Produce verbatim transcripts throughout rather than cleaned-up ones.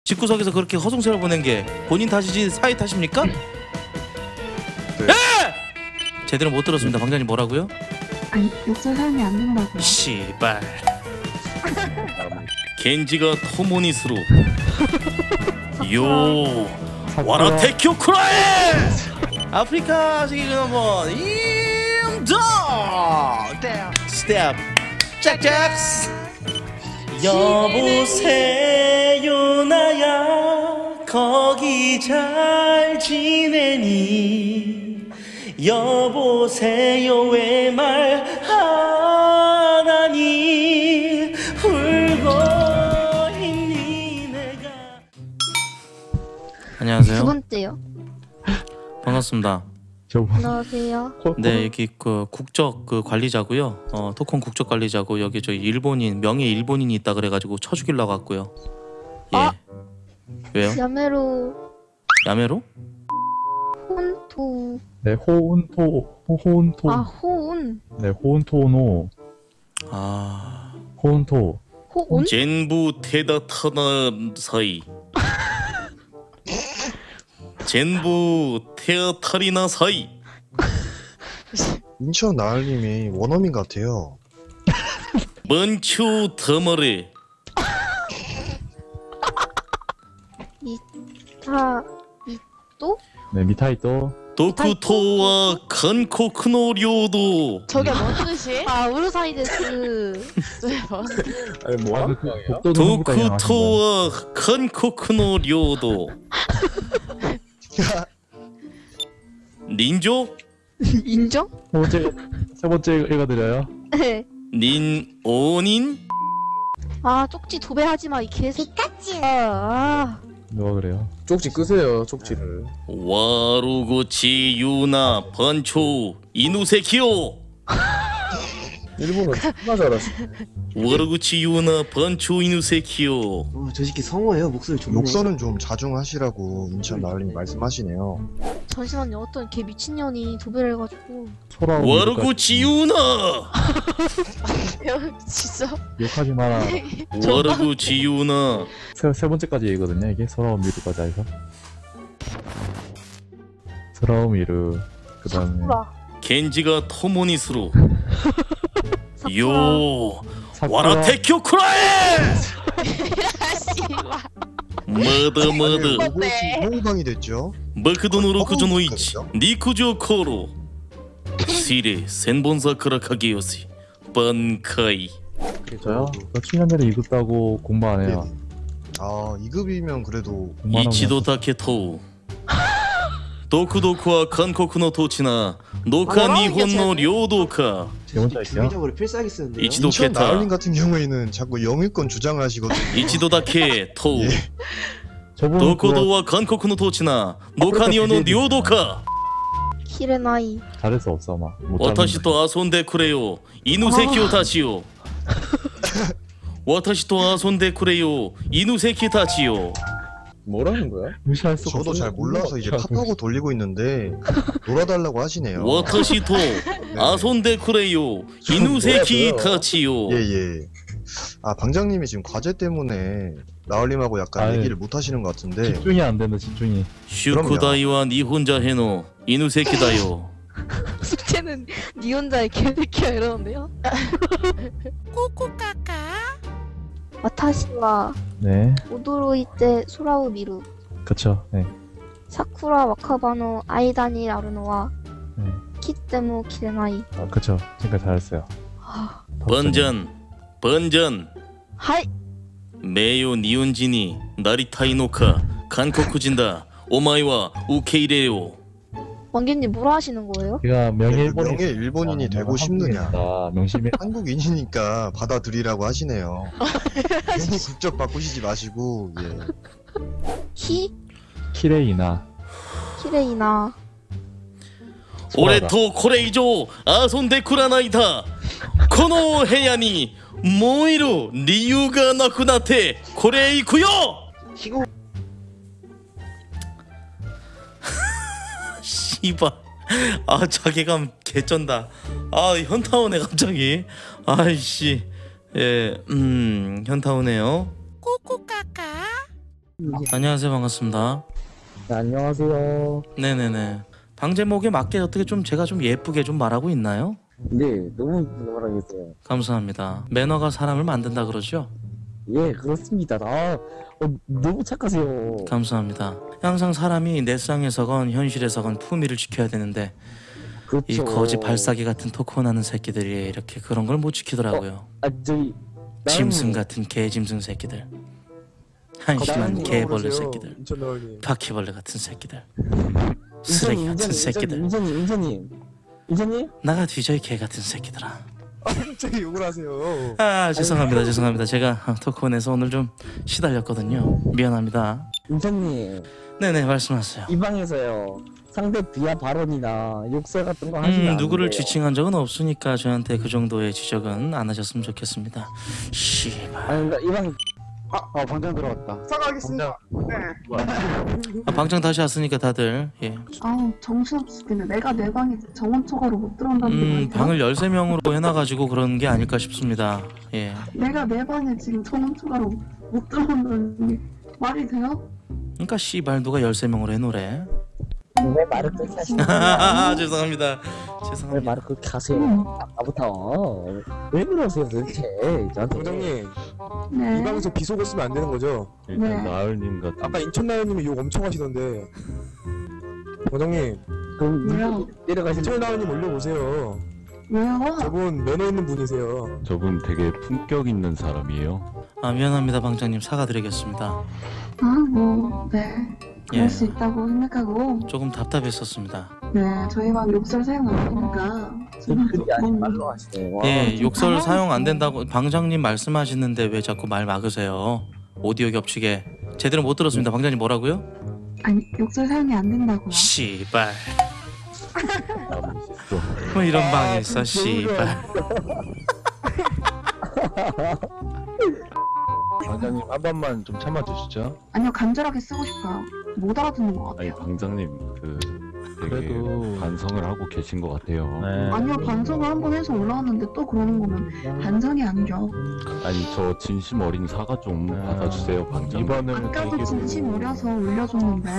집구석에서 그렇게 허송세월 보낸 게 본인 탓이지 사위 탓입니까? 네. 예! 제대로 못 들었습니다. 방장님 뭐라고요? 아니 욕설 사용이 안 된다고요. 씨발. 겐지가 토모니스로 요 와라테큐 쿠라에 아프리카 세계관 한번 임동 스텝 짝짝. 여보세요 나야 거기 잘 지내니 여보세요 왜 말하나니 울고 있니 내가. 안녕하세요. 두 번째요. 반갑습니다. 안녕하세요. 네, 여기 그 국적 그 관리자고요. 어, 토콘 국적 관리자고 여기 저 일본인 명예 일본인이 있다 그래가지고 쳐 죽이려고 왔고요. 예. 아! 왜요? 야메로 야메로? 혼토. 네, 호운토, 호운토. 아 호운. 네, 호운토노. 아. 호운토. 호운? 젠부 테다타나 사이. 젠부 테아타리나 사이. 인천 나을님이 원어민 같아요. 먼추 더머레. 이타 이또? 네, 미타이또. 도쿠토와 간코쿠노 료도. 저게 뭔 뜻이? 아 우르사이 데스. 아니 뭐 하는 거예요? 도쿠토와 간코쿠노 료도. 닌조? 인정? 세 번째, 세 번째 읽어드려요. 네. 닌 오닌? 아 쪽지 도배하지마 이 개새끼. 아, 아. 누가 그래요? 쪽지 끄세요 쪽지를. 와루구치 유나 번초 이누세키요. 일본어 존나 잘하시. 와루구치 유나 번초 이누세키요. 어, 저 새끼 성어예요. 목소리 좋네. 욕설은 좀 자중하시라고 인천 나을님 말씀하시네요. 잠시만요. 어떤 개 미친년이 도배를 해가지고. 소라. 와루구치 유나. 진짜? 욕하지 마라. 와루구치 유나. 세, 세 번째까지 읽거든요. 이게 서러운 미르까지 해서. 서러운 미르. 그 다음에. 사쿠라. 겐지가 토모니스로 사쿠라. 요 와라테큐 쿠라에. 머드 머드 이것이 홍방이 됐죠. 마크도노로 쿠조노 이치 그렇죠? 니쿠조 코로 시레 센본사 크라카게요시 반카이. 저요? 저 칠 년 전에 이급 따고 공부 안 해요. 아 이 급이면 그래도 이치도 다케토 도쿠도쿠와 한국의 토치나 노카 니혼노 료도카. 제 혼자 할게요. 주기적으로 필살기 쓰는데요. 이치도 인천 케타 나을님 같은 경우에는 자꾸 영유권 주장을 하시거든요. 이치도 다케 토 예. 저분 도쿠도와 한국의 토치나 노카 니혼노 료도카. 키레나이. 그거 잘해서 없어 아마. 못 와타시と遊んでくれよ犬席をたちよ私と遊んでくれよ犬席たちよ. 뭐라는 거야? 무시할 수가 저도 없어요. 잘 몰라서 이제 팝하고 돌리고 있는데 놀아달라고 하시네요. 私と遊んでくれよ犬席たちよ. 예예. 아 방장님이 지금 과제 때문에 나을님하고 약간 아유, 얘기를 못 하시는 것 같은데. 집중이 안 된다 집중이. 宿題は日本じゃへの犬席だよ. 숙제는 니 혼자의 개새끼야 이러는데요? 꼬꼬까까. 와타시와 네, 오도로이테 소라우 미루 그쵸. 네, 사쿠라 와카바노 아이다니 라루노와 네, 키테모 키레나이. 아, 그쵸. 지금까지 잘했어요. 아, 번전 번전. 하이. 名誉日本人になりたいのか韓国人だお前は受け入れよ. 왕개님 뭐라 하시는 거예요? 제가 명예 일본인 명예 일본인이 되고 싶느냐. 명심해. 한국인이니까 받아들이라고 하시네요. 괜히 국적 바꾸시지 마시고. 예. 키? 키레이나. 키레이나. 俺とこれ以上遊んでくらないだ。この部屋にもういる理由がなくなってこれ行くよ. 희고. 씨발. 아 자괴감 개쩐다. 아 현타오네 갑자기. 아이씨. 예, 음 현타오네요. 꼬꼬까까. 안녕하세요, 반갑습니다. 네, 안녕하세요. 네네네. 방제목에 맞게 어떻게 좀 제가 좀 예쁘게 좀 말하고 있나요? 네, 너무 잘하겠어요. 감사합니다. 매너가 사람을 만든다 그러죠? 예, 그렇습니다. 아, 어, 너무 착하세요. 감사합니다. 항상 사람이 내상에서건 현실에서건 품위를 지켜야 되는데 그렇죠. 이 거지 발사기 같은 토크 나는 새끼들이 이렇게 그런 걸 못 지키더라고요. 아, 저기 짐승 같은 개짐승 새끼들. 한심한 나은님, 개벌레 새끼들. 바퀴벌레 같은 새끼들. 쓰레기 같은 새끼들. 인천님, 인천님, 인천님. 나가 뒤져 이 개 같은 새끼들아. 갑자기 욕을 하세요. 아 죄송합니다 죄송합니다. 제가 토크온에서 오늘 좀 시달렸거든요. 미안합니다. 인천님, 네네 말씀하세요. 이 방에서요. 상대 비하 발언이나 욕설 같은 거 하시면 음 안 누구를 돼요. 지칭한 적은 없으니까 저한테 그 정도의 지적은 안 하셨으면 좋겠습니다. 씨발. 아니, 그러니까 이 방. 아, 방장 들어왔다. 사과하겠습니다. 아, 방장 다시 왔으니까 다들 예. 아우 정신없으시겠네. 내가 내 방에 정원 초과로 못 들어온다는 게 음 말이야? 방을 열세 명으로 해놔가지고 그런 게 아닐까 싶습니다. 예. 내가 내 방에 지금 정원 초과로 못 들어온다는 게 말이 돼요? 그러니까 씨발 누가 열세 명으로 해놓으래. 왜 말을 그렇게 하시는 아 죄송합니다. 왜 죄송합니다. 말을 그렇게 하세요? 아까부터 왜 그러세요 도대체 저한테? 방장님, 네. 이 방에서 비속어 쓰면 안 되는 거죠? 일단 네. 나을님 같은 아까 인천 나은님이 욕 엄청 하시던데. 방장님, 그럼 왜요? 내려가시면 인천 나은님 올려보세요. 왜요? 저분 매너 있는 분이세요. 저분 되게 품격 있는 사람이에요. 아 미안합니다 방장님 사과드리겠습니다. 아뭐 네. 그럴 예. 수 있다고 생각하고 조금 답답했었습니다. 네 저희 방 욕설 사용 안 되니까 지금 그게 아니 조금 말로 하시네. 와. 예, 좀 욕설 당황했어. 사용 안 된다고 방장님 말씀하시는데 왜 자꾸 말 막으세요? 오디오 겹치게 제대로 못 들었습니다. 방장님 뭐라고요? 아니 욕설 사용이 안 된다고요. 씨발. 남은 실수. 뭐 이런 방이 있어 씨발. 방장님 한 번만 좀 참아주시죠. 아니요 간절하게 쓰고 싶어요. 못 알아듣는 것 아니 같아요. 방장님 그 되게 그래도- 반성을 하고 계신 것 같아요. 네. 아니요 반성을 한 번 해서 올라왔는데 또 그러는 거면 반성이 아니죠. 아니 저 진심 어린 사과 좀 받아주세요 방장님. 네, 이번은 아까도 진심 어려서 올려줬는데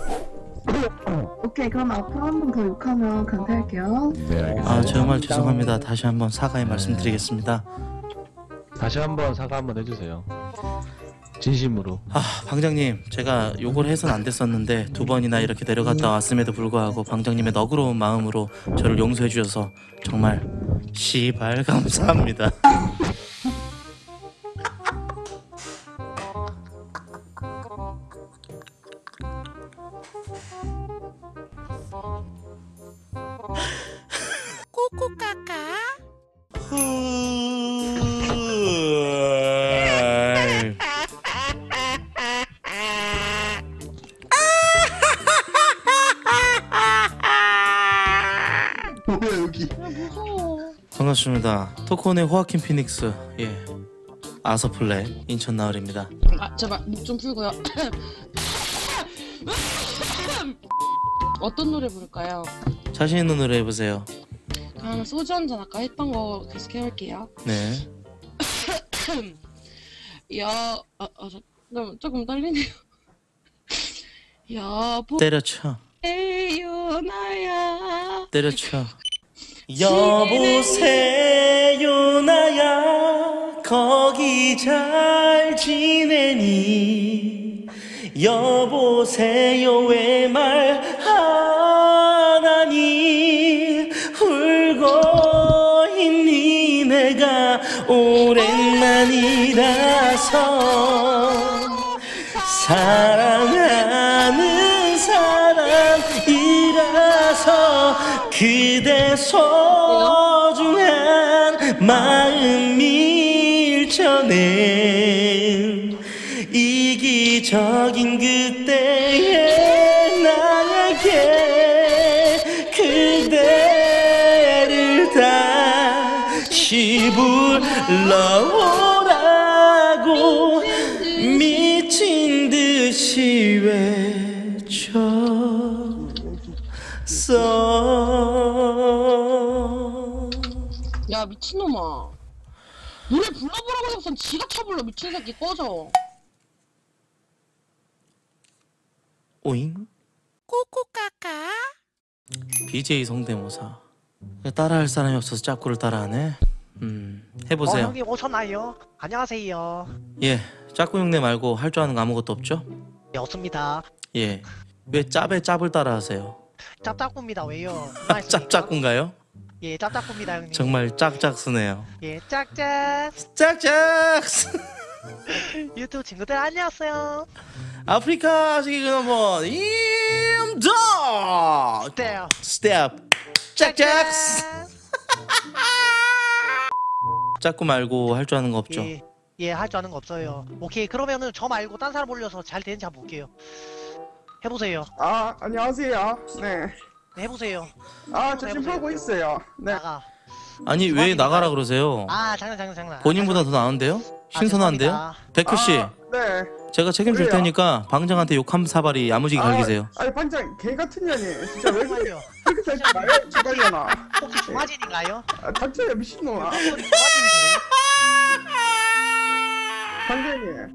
오케이 그럼 앞으로 한 번 더 욕하면 강퇴할게요. 네 알겠습니다. 아 정말 죄송합니다. 다시 한번 사과의 말씀드리겠습니다. 다시 한번 사과 한번 해주세요. 진심으로. 아 방장님 제가 욕을 해서는 안 됐었는데 두 번이나 이렇게 내려갔다 왔음에도 불구하고 방장님의 너그러운 마음으로 저를 용서해 주셔서 정말 씨발 감사합니다. 뭐야 여기? 반갑습니다. 토크온의 호아킨 피닉스 예 아서플레 인천 나을입니다. 아 제발 목 좀 풀고요. 어떤 노래 부를까요? 자신 있는 노래 해보세요. 그럼 소주 한잔 아까 했던 거 계속 해볼게요. 네. 야, 아, 아, 잠깐만 조금 떨리네요. 여보, 때려쳐 유나야. 때려쳐. 여보세요 나야 거기 잘 지내니 여보세요 왜 말하나니 울고 있니 내가 오랜만이라서 사랑하는 사람이라서 그대 소중한 마음 밀쳐낸 이기적인 그때의 나에게 그대를 다시 불러오라고 미친 듯이 외쳤어. 야 미친놈아. 노래 불러보라고 해서 지가 쳐불러. 미친 새끼 꺼져. 오잉? 꼬꼬까까. 비제이 성대모사. 따라할 사람이 없어서 짝구를 따라하네. 음, 해보세요. 어, 형님 오셨나요? 안녕하세요. 예, 짝구 흉내 말고 할 줄 아는 거 아무것도 없죠? 네, 없습니다. 예, 왜 짭에 짭을 따라하세요? 짭짝꾸입니다. 왜요? 짭짝구인가요? 예, 짭짝꾸입니다, 형님. 정말 짝짝쓰네요. 예, 짝짝. 짝짝. 유튜브 친구들 안녕하세요. 아프리카 시기 넘버 임덕 스텝. 스텝 짝짝. 짝구 말고 할 줄 아는 거 없죠? 예, 예, 할 줄 아는 거 없어요. 오케이, 그러면은 저 말고 딴 사람 올려서 잘 되는지 한번 볼게요. 해보세요. 아, 안녕하세요. 네. 네, 해보세요. 아, 저 지금 하고 있어요. 네. 나가. 아니 왜 나가라 그러세요? 아, 장난, 장난, 장난. 본인보다 더 나은데요? 신선한데요? 아, 백큐 씨, 아, 네. 제가 책임질 그래요? 테니까 방장한테 욕 한 사발이 야무지게 갈기세요. 아, 아니 반장 개 같은 년이 진짜 왜 그래? 잠깐만요. 그렇게 살지 마요, 주발려나. 혹시 주마진인가요? 아, 닥쳐요 미친놈아. 목소리 주마진이세요? 반장님.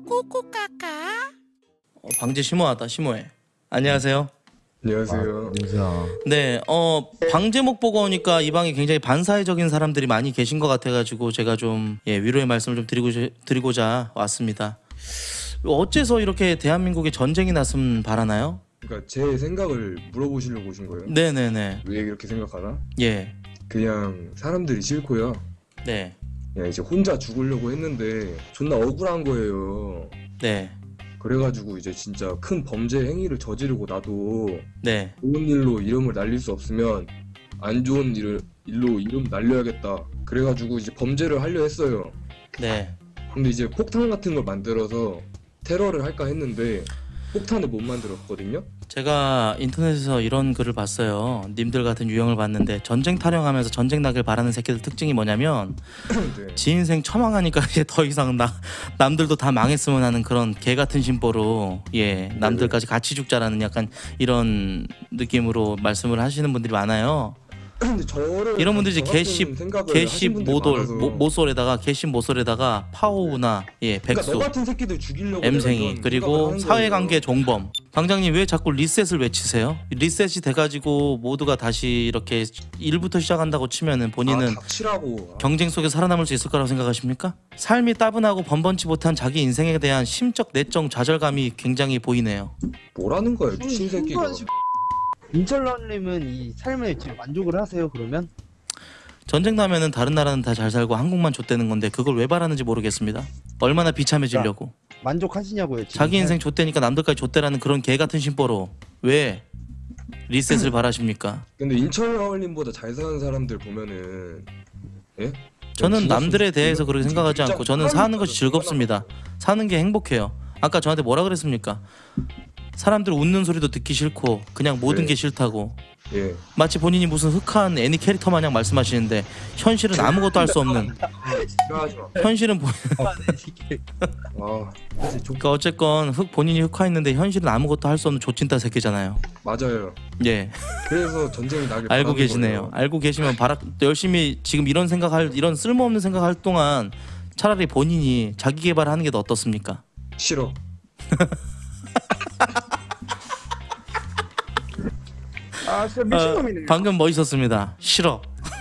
어, 방제 심오하다 심오해. 안녕하세요. 안녕하세요. 민수야. 네, 어 방제목 보고 오니까 이 방에 굉장히 반사회적인 사람들이 많이 계신 것 같아가지고 제가 좀 예, 위로의 말씀을 좀 드리고 드리고자 왔습니다. 어째서 이렇게 대한민국에 전쟁이 났으면 바라나요? 그러니까 제 생각을 물어보시려고 오신 거예요? 네네네. 왜 이렇게 생각하나? 예. 그냥 사람들이 싫고요. 네. 그냥 이제 혼자 죽으려고 했는데 존나 억울한 거예요. 네. 그래가지고 이제 진짜 큰 범죄 행위를 저지르고 나도 네. 좋은 일로 이름을 날릴 수 없으면 안 좋은 일을, 일로 이름 날려야겠다. 그래가지고 이제 범죄를 하려 했어요. 네. 근데 이제 폭탄 같은 걸 만들어서 테러를 할까 했는데 폭탄을 못 만들었거든요. 제가 인터넷에서 이런 글을 봤어요. 님들 같은 유형을 봤는데 전쟁 타령하면서 전쟁 나길 바라는 새끼들 특징이 뭐냐면 네. 지 인생 처망하니까 이제 더 이상 나 남들도 다 망했으면 하는 그런 개 같은 심보로 예 남들까지 같이 죽자라는 약간 이런 느낌으로 말씀을 하시는 분들이 많아요. 근데 저를 이런 분들이 이제 개십 개십 모돌 모, 모솔에다가 개십 모솔에다가 파오우나 예 백수 그러니까 너 같은 새끼들 죽이려고 엠생이 그리고 사회관계 종범. 방장님 왜 자꾸 리셋을 외치세요? 리셋이 돼가지고 모두가 다시 이렇게 일부터 시작한다고 치면은 본인은 아, 경쟁 속에 살아남을 수 있을 거라고 생각하십니까? 삶이 따분하고 번번치 못한 자기 인생에 대한 심적 내적 좌절감이 굉장히 보이네요. 뭐라는 거야 미친 새끼가. 인철러님은 이 삶에 지금 만족을 하세요 그러면? 전쟁 나면은 다른 나라는 다 잘 살고 한국만 좆되는 건데 그걸 왜 바라는지 모르겠습니다. 얼마나 비참해지려고. 만족하시냐고요 지금? 자기 인생 좆되니까 남들까지 좆되라는 그런 개 같은 심보로 왜 리셋을 바라십니까? 근데 인철러님보다 잘 사는 사람들 보면은 예? 저는 남들에 대해서 그렇게 생각하지 않고 저는 사는 것이 즐겁습니다. 사는 게 행복해요. 아까 저한테 뭐라 그랬습니까? 사람들 웃는 소리도 듣기 싫고 그냥 모든 네. 게 싫다고. 예. 마치 본인이 무슨 흑한 애니 캐릭터 마냥 말씀하시는데 현실은 아무것도 할 수 없는. 현실은 보... 아, 그러니까 어쨌건 흑 본인이 흑화했는데 현실은 아무것도 할 수 없는 조찐따 새끼잖아요. 맞아요. 예. 그래서 전쟁이 나길 알고 바라는 계시네요. 거예요. 알고 계시면 바라 열심히 지금 이런 생각할 이런 쓸모없는 생각할 동안 차라리 본인이 자기 개발하는 게 더 어떻습니까? 싫어. 아, 진짜 미친놈이네. 어, 방금 멋있었습니다. 싫어.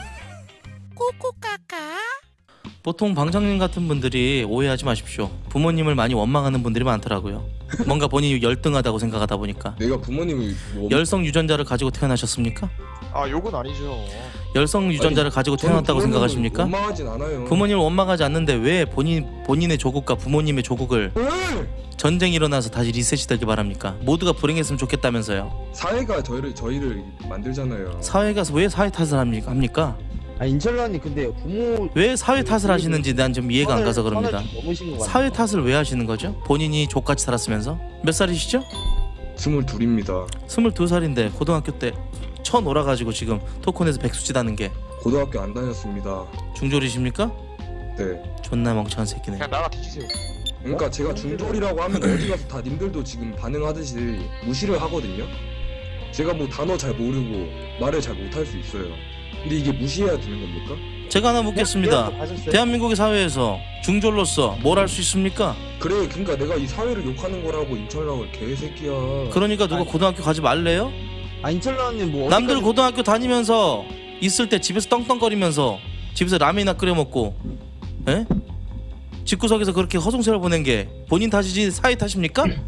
보통 방장님 같은 분들이 오해하지 마십시오. 부모님을 많이 원망하는 분들이 많더라고요. 뭔가 본인이 열등하다고 생각하다 보니까. 내가 부모님을 뭐... 열성 유전자를 가지고 태어나셨습니까? 아 욕은 아니죠. 열성 유전자를 아니, 가지고 태어났다고 생각하십니까? 원망하진 않아요. 부모님을 원망하지 않는데 왜 본인 본인의 조국과 부모님의 조국을 전쟁이 일어나서 다시 리셋이 되길 바랍니까? 모두가 불행했으면 좋겠다면서요. 사회가 저희를 저희를 만들잖아요. 사회가 왜 사회 탓을 합니까? 합니까? 아 인철러님 근데 부모 왜 사회 탓을 하시는지 난 좀 이해가 안 가서 그럽니다. 넘으신 것 사회 탓을 왜 하시는 거죠? 본인이 족같이 살았으면서? 몇 살이시죠? 스물둘입니다. 스물두 살인데 고등학교 때 쳐놀아가지고 지금 토큰에서 백수짓 하는 게 고등학교 안 다녔습니다. 중졸이십니까? 네. 존나 멍청한 새끼네. 그냥 나가 뒤지세요. 그러니까 제가 중졸이라고 하면 어디 가서 다 님들도 지금 반응하듯이 무시를 하거든요. 제가 뭐 단어 잘 모르고 말을 잘 못할 수 있어요. 근데 이게 무시해야 되는 겁니까? 제가 하나 묻겠습니다. 대한민국의 사회에서 중졸로서 뭘 할 수 있습니까? 그래, 그러니까 내가 이 사회를 욕하는 거라고 인철랑을 개새끼야. 그러니까 누가 고등학교 가지 말래요? 아 인철라님 뭐 남들 고등학교 다니면서 있을 때 집에서 떵떵거리면서 집에서 라면이나 끓여 먹고, 에? 집구석에서 그렇게 허송세월 보낸 게 본인 탓이지 사회 탓입니까? 네.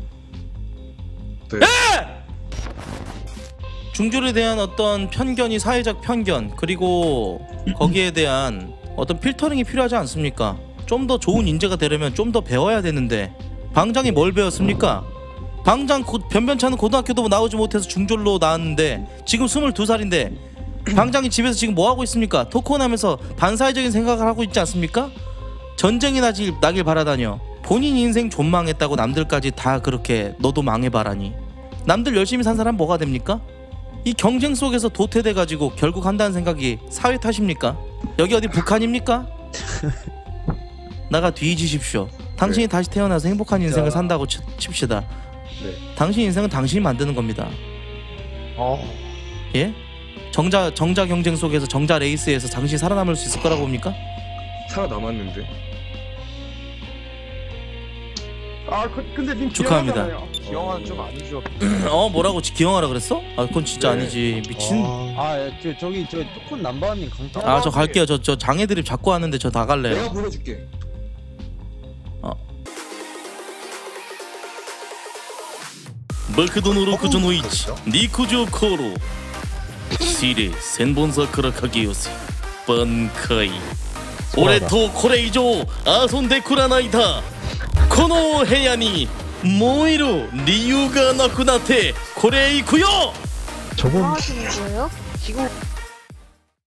에! 중졸에 대한 어떤 편견이 사회적 편견 그리고 거기에 대한 어떤 필터링이 필요하지 않습니까? 좀 더 좋은 인재가 되려면 좀 더 배워야 되는데 방장이 뭘 배웠습니까? 방장 고, 변변찮은 고등학교도 나오지 못해서 중졸로 나왔는데 지금 스물두 살인데 방장이 집에서 지금 뭐하고 있습니까? 토크온 하면서 반사회적인 생각을 하고 있지 않습니까? 전쟁이 나질, 나길 바라다녀. 본인 인생 존망했다고 남들까지 다 그렇게 너도 망해봐라니. 남들 열심히 산 사람 뭐가 됩니까? 이 경쟁 속에서 도태돼가지고 결국 한다는 생각이 사회 탓입니까? 여기 어디 북한입니까? 나가 뒤지십시오. 당신이 네. 다시 태어나서 행복한 인생을 자. 산다고 치, 칩시다. 네. 당신 인생은 당신이 만드는 겁니다. 어. 예? 정자 정자 경쟁 속에서 정자 레이스에서 당신이 살아남을 수 있을 거라고 봅니까? 살아남았는데. 아 그, 근데 님 축하합니다. 기억하잖아요. 기영아는 좀 아니죠. 어 뭐라고 기영하라 그랬어? 아 그건 진짜 네. 아니지 미친. 아저 저기 저 토큰 남바님 강타 아 저 갈게요. 저 저 장애 드립 자꾸 하는데 저 다 갈래요. 내가 보내줄게. バカ殿の苦情の一ニコジョコロシレ千本桜かけ寄せ挽回俺とこれ以上遊んでくらないだこの部屋に燃える理由がなくなってこれ行くよ 뭐 하시는 거예요? 시구